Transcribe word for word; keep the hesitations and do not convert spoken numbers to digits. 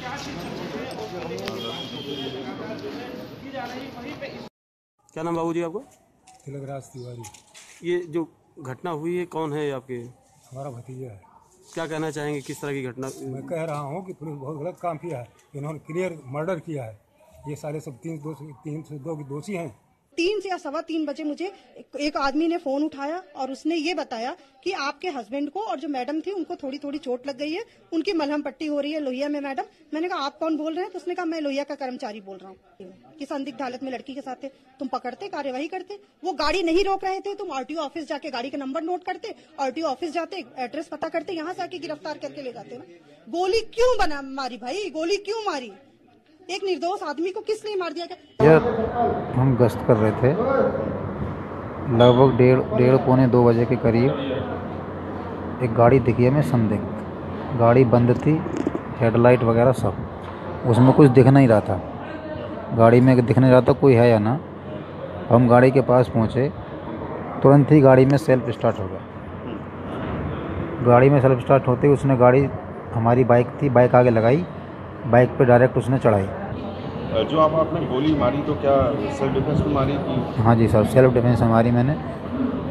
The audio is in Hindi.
क्या नाम बाबूजी आपको? तिलकराज तिवारी। ये जो घटना हुई है कौन है आपके? हमारा भतीजा है। क्या कहना चाहेंगे, किस तरह की घटना? मैं कह रहा हूँ कि पुलिस बहुत गलत काम किया है। इन्होंने क्लियर मर्डर किया है। ये सारे सब तीन दो तीन से दो की दोषी हैं। तीन से या सवा तीन बजे मुझे एक आदमी ने फोन उठाया और उसने ये बताया कि आपके हस्बैंड को और जो मैडम थी उनको थोड़ी थोड़ी चोट लग गई है, उनकी मलहम पट्टी हो रही है लोहिया में मैडम। मैंने कहा आप कौन बोल रहे हैं? तो उसने कहा मैं लोहिया का कर्मचारी बोल रहा हूँ कि संदिग्ध हालत में लड़की के साथ थे। तुम पकड़ते, कार्यवाही करते। वो गाड़ी नहीं रोक रहे थे, तुम आरटीओ ऑफिस जाके गाड़ी का नंबर नोट करते, आरटीओ ऑफिस जाते, एड्रेस पता करते, यहाँ से आके गिरफ्तार करके ले जाते ना। गोली क्यों बना मारी भाई? गोली क्यों मारी? एक निर्दोष आदमी को किस लिए मार दिया गया? यार हम गश्त कर रहे थे, लगभग डेढ़ डेढ़ पौने दो बजे के करीब एक गाड़ी दिखी हमें संदिग्ध। गाड़ी बंद थी, हेडलाइट वगैरह सब, उसमें कुछ दिख नहीं रहा था। गाड़ी में दिख नहीं रहा था कोई है या ना। हम गाड़ी के पास पहुँचे, तुरंत ही गाड़ी में सेल्फ स्टार्ट हो गया। गाड़ी में सेल्फ स्टार्ट होते ही उसने गाड़ी, हमारी बाइक थी, बाइक आगे लगाई, बाइक पे डायरेक्ट उसने चढ़ाई। जो आप आपने गोली मारी तो क्या सेल्फ डिफेंस में मारी थी? हाँ जी सर, सेल्फ डिफेंस में मारी मैंने।